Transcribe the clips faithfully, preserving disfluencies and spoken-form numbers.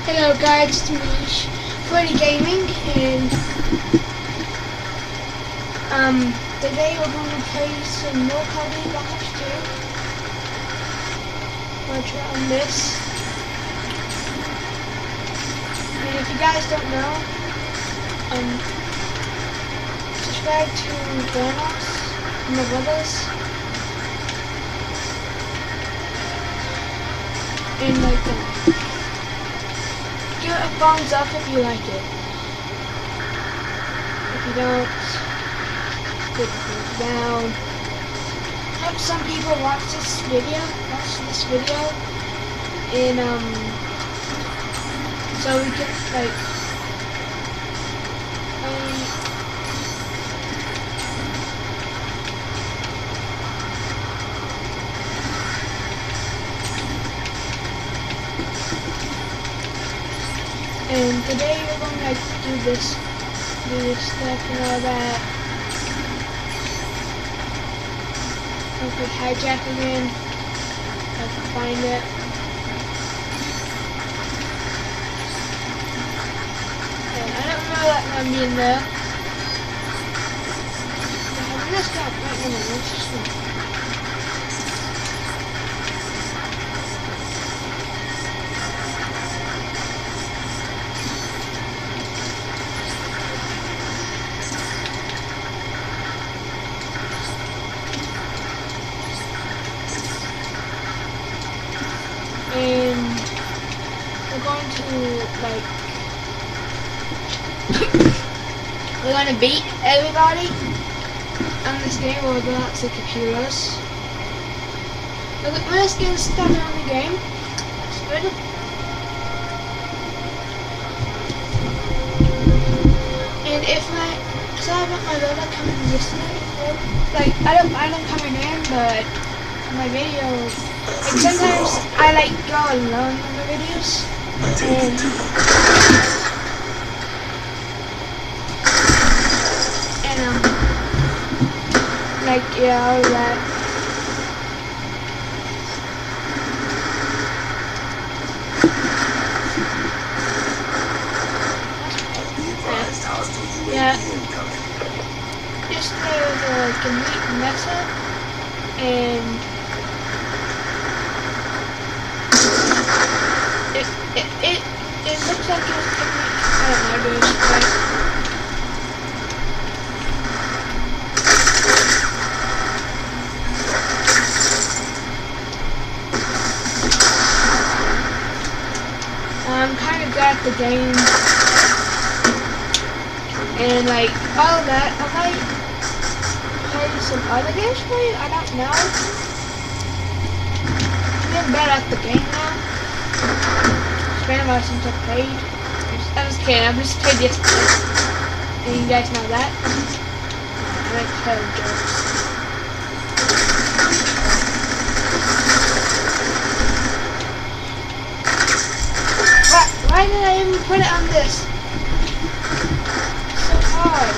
Hello guys, it's Mish, Freddy Gaming, and um, today we're going to play some more Call of Duty Black Ops two. I'm going to try on this. And if you guys don't know, um, subscribe to Vanos and my brothers. And like um, give it a thumbs up if you like it. If you don't, put it down. Help some people watch this video, watch this video, and um, so we can like, play. And today we're going to like, do this, do this stuff and all that. Okay, hijack again. I can find it. And I don't know that might be in there. Yeah, this guy right in there. Let's just and we're going to like we're going to beat everybody on this game with lots of computers. We're just getting started on the game. That's good. And if my so I want my brother coming listening, like I don't I don't coming in, but my videos. And sometimes I like go alone in the videos, and and um like yeah all that. Yeah, just there's a complete mess up, and It, it, it, it looks like it was complete, I don't know, dude, like, I'm kind of good at the game, and like, all of that, I might play some other games for you, I don't know, I'm getting better at the game now. It's been a while since I played. I'm just kidding, I just played yesterday. And you guys know that. I like to tell jokes. Why, why did I even put it on this? It's so hard.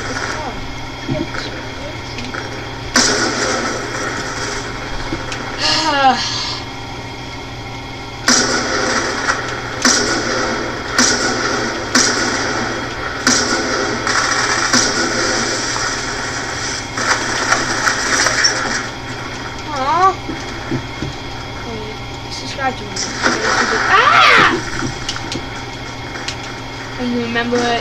It's hard. Ah! And you remember it.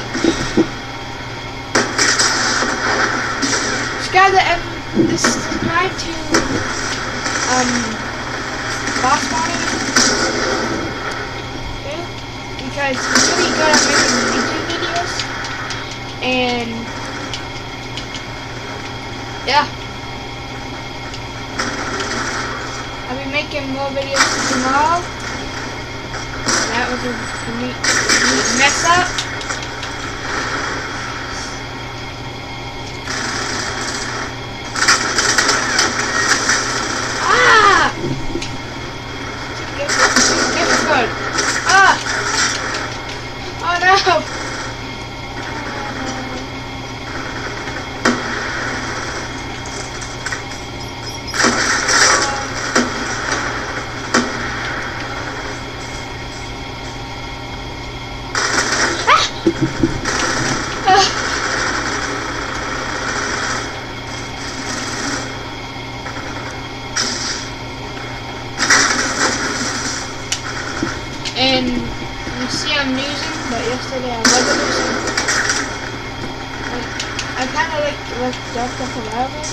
Subscribe to um, subscribe to um Boss Money. Okay? Because he's really good at making YouTube videos. And yeah. I'll be making more videos tomorrow. That was a neat, neat mess up. Ah! It's difficult. Ah! Oh no! And you see I'm losing, but yesterday I wasn't losing. Like, I kind of like left ducked up a little bit.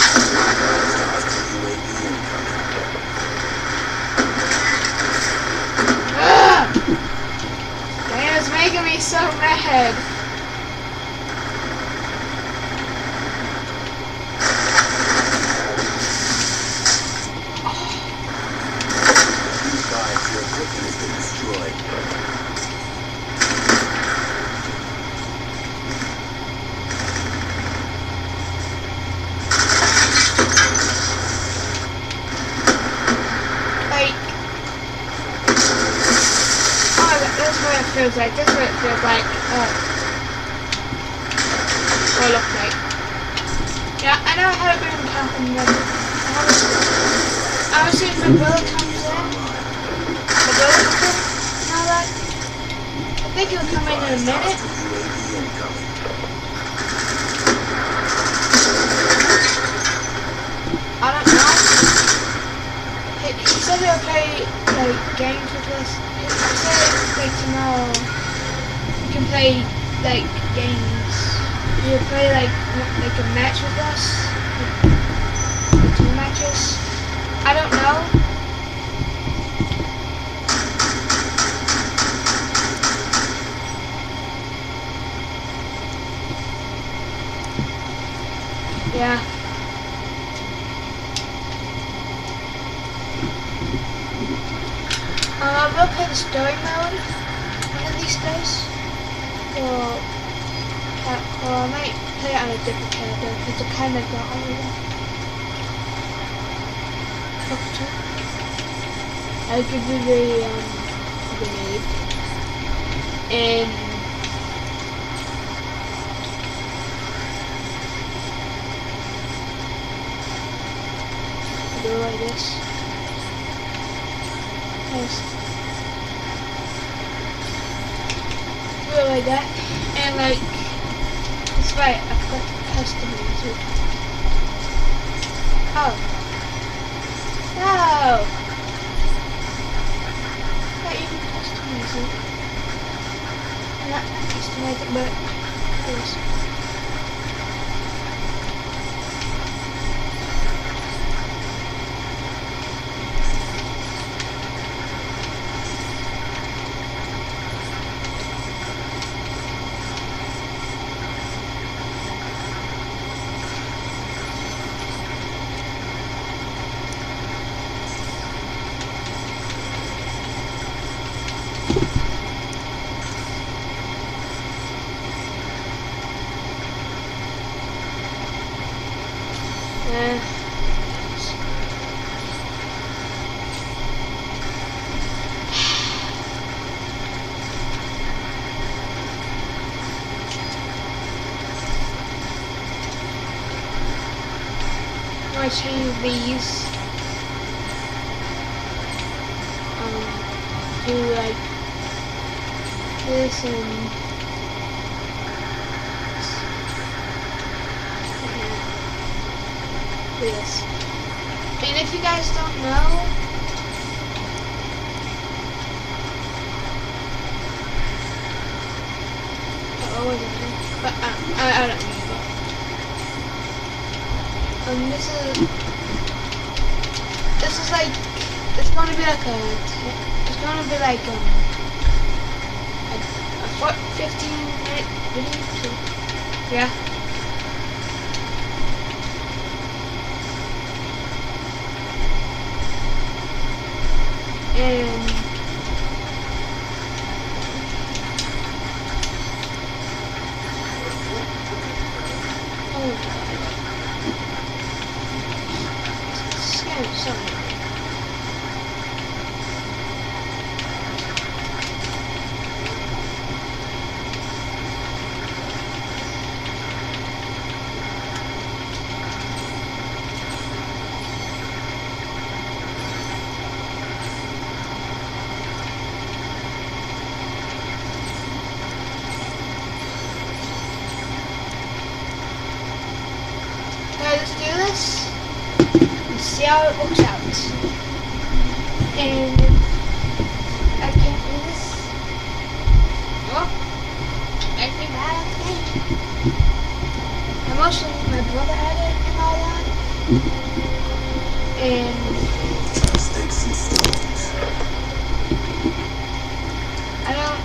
Ah! Damn, it's making me so mad. Feels like this is what it feels like. Uh, or look like. Yeah, I know how it really happened. I was seeing my brother comes in. My brother comes in and all that. I think he'll come in in a minute. I don't know. He, he said he'll play like games with us. He said like tomorrow we can play like games. He'll play like like a match with us, like, like two matches. I don't know. Yeah. Um, I will play the story mode one of these days, or, or I might play it on a different character because I kind of got all of that. I'll give you the um, grenade, and do it like this. Nice. Do it like that, and like, that's right, I forgot to customize it. Oh. No! Not even customize it. Not customize it, but yes. Uh, I change these um, to like this and this. And if you guys don't know, oh, was it? But uh, I, I don't know. Um, this is this is like it's gonna be like a it's gonna be like um a, a fifteen minute video. Yeah. And oh god, it's scary. Sorry. how it works out. And I can't do this. Oh, make me mad. And mostly my brother had it and all that. And Sticks and stones. I don't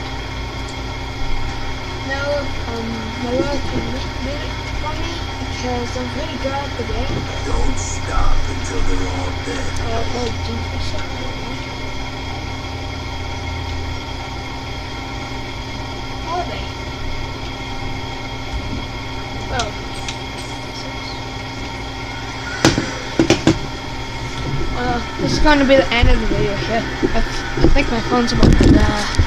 know if um, my brother can make it for me because I'm pretty good at the game. Don't stop until they're all dead. Or I'll play deep or something. How are they? Well, well, this is going to be the end of the video here. I, I think my phone's about to die.